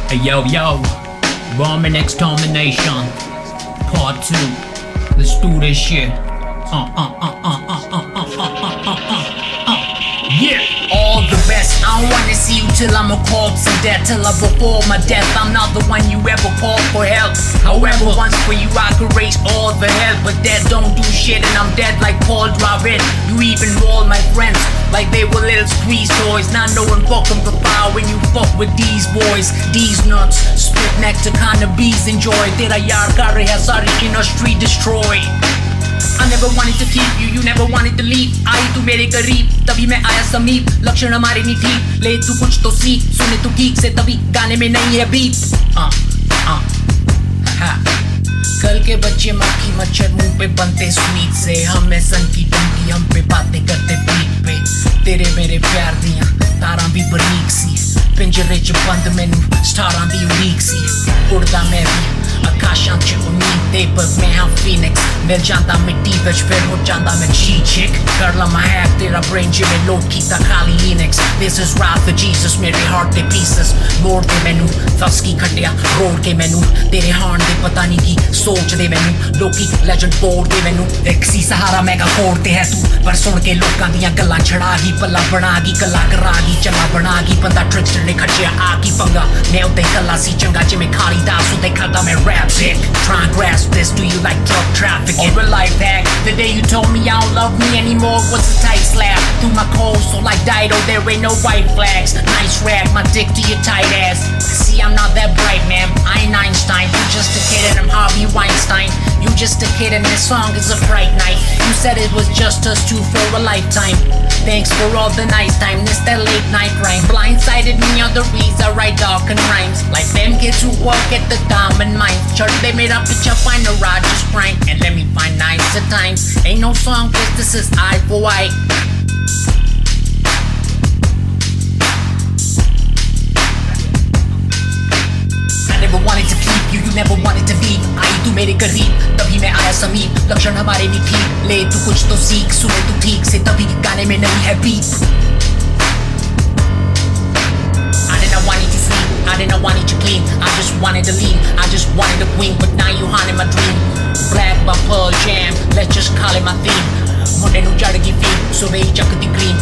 Hey yo, Ramen Extermination Part 2. Let's do this shit. Yeah. All the best, I don't wanna see you till I'm a corpse and dead. Till I before my death, I'm not the one you ever called for help. However, once for you I could raise all the hell, but dead don't do shit and I'm dead like Paul Dravid. You even roll my friends like they were little squeeze toys. Not knowing fucking the power when you fuck with these boys. These nuts, spit nectar cannabis enjoy. Tera yaar kar raha sari industry destroy. I never wanted to keep you, you never wanted to leave. आई तू मेरे करीब, तभी मैं आया समीप. लक्षण हमारे नहीं ठीक, ले तू कुछ तो सीख. सुने तू ठीक से तभी गाने में नहीं है बीट. कल के बच्चे मक्खी मच्छर मुंह पे बनते स्वीट से. हमें सन की टंकी हम पे बातें करते पीठ पे. तेरे मेरे प्यार दियां तारा भी बरीक सी. पिंजरे च बंद मैनू स्टारां दी उड़ीक सी. उड़दा मैं भी आकाशां च उम्मीद ते पर मैं हाँ फीनिक्स. मिल जांदा मिट्टी विच फिर हो जांदा मैं G-chick. कर ला मैं हैक तेरा ब्रेन जिमें लोड कीता खाली Linux. This is rap for Jesus, मेरे heart दे pieces. मोड़ दे मैनू फस की खटिया रोड के मैनू. तेरे हार्न दे पता नहीं की सोच दे मैनू. लोकी लेजेंड बोर्ड दे मैनू. एक सी सहारा मैगा कोड ते है तू, पर सुन के लोकां दियां गल्लां छड़ागी. पल्ला बनागी कला करागी चला बनागी. बंदा ट्रिक्स्टर ने खटिया आगी पंगा. मैं उते कला सी चंगा जिमें खाली दास उते खाता मैं rap sick. Try and grasp this, do you like drug trafficking? Or a life hack? The day you told me you don't love me anymore was a tight slap through my cold, so like Dido there ain't no white flags. Nice rag, my dick to your tight ass. See I'm not that bright man, I ain't Einstein. You just a kid and I'm Harvey Weinstein. You just a kid and this song is a fright night. You said it was just us two for a lifetime. Thanks for all the nice time, this that late night rhyme. Blindsided me on the reads, I write dark and rhymes. Like them kids who work at the diamond mines. Church they made up picture, find a Rogers prank. And let me find nights at times. Ain't no song, cause this is eye for eye. I never wanted to keep you, you never wanted to leave. आई तू मेरे करीब, तभी मैं आया समीप. लक्षण हमारे नहीं ठीक, ले तू कुछ तो सीख. सुने तू ठीक से तभी गाने में नहीं है beat. I didn't want you clean, I just wanted to lean. I just wanted a queen, but now you haunted my dream. Black by Pearl Jam, let's just call it my theme. मुंडे नू चढ़ गई फीम, सुबह ही चकती cream.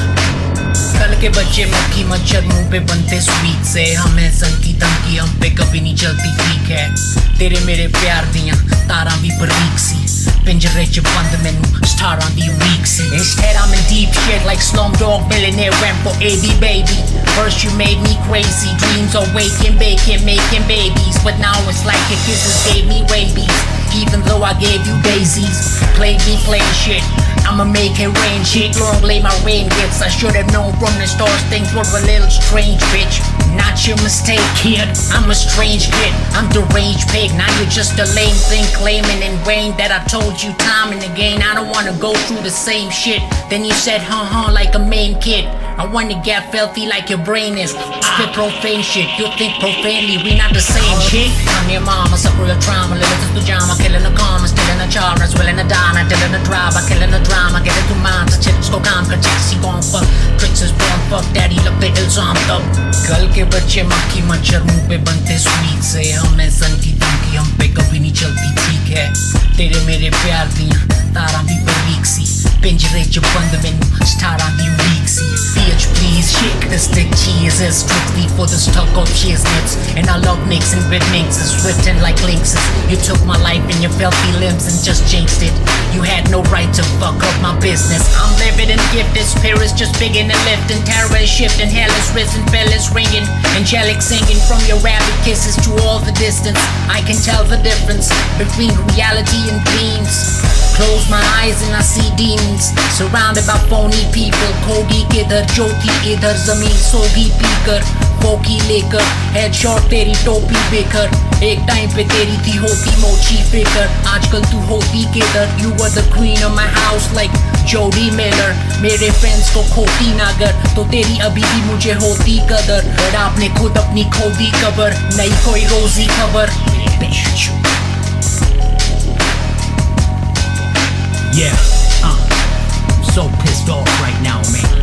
कल के बच्चे मक्खी मच्छर मुंह पे बनते स्वीट से. हमें सन की धमकी हम पे कभी नहीं चलती ठीक है. तेरे मेरे प्यार दियां तारा भी बरीक सी. पिंजरे च बंद मैनू स्टारां दी उड़ीक सी. Instead I'm in deep shit like Slumdog Millionaire went for AD baby. First you made me crazy, dreams are waking, baking, making babies. But now it's like your kisses gave me rabies. Even though I gave you daisies, played me playing shit. I'ma make it rain shit, long lay my rain gets. I should have known from the start things were a little strange, bitch. Not your mistake, kid, I'm a strange kid. I'm deranged pig, now you're just a lame thing. Claiming in vain that I told you time and again I don't wanna go through the same shit. Then you said like a main kid. I wanna get filthy like your brain is. Spit profane shit, you think profanely, we not the same shit. I'm your mama, suffer your trauma, living to pajama, killing the karma, stealing the charas, willing to die, not dealing the drive, killing the drama, get it to mind, to chips go calm, cause chicks gon' fuck, tricks is born, fuck daddy, look the ilzam तब. कल के बच्चे मक्खी मच्छर मुंह पे बनते sweet से. हमें सन की धमकी हम पे कभी नहीं चलती ठीक है. तेरे मेरे प्यार दियां तारा भी बरीक सी. पिंजरे च बंद मैनू स्टारां दी उड़ीक सी. Bitch please shake the stick cheese is strictly for the stuck up shiznits. And I love mixing with mixes, written like lynxes. You took my life in your filthy limbs and just jinxed it. You had no right to fuck up my business. I'm living and gifted, spirits just begin to lift. And terror is shifting, hell is risen, bell is ringing. Angelic singing from your rabbit kisses to all the distance. I can tell the difference between reality and dreams. Close my eyes and I see demons, surrounded by phony people. Kogi kidhar, Jyoti idhar, zameen sogi पीकर. फोकी लेकर, headshot तेरी टोपी baker. एक time पे तेरी थी होती मोची फिकर. आजकल तू होती किधर? You were the queen of my house like Jody Miller. मेरे friends को खोती ना गर, तो तेरी अभी भी मुझे होती कदर. पर आपने खुद अपनी खो दी कबर, नहीं कोई रोजी खबर. Yeah, I'm so pissed off right now, man.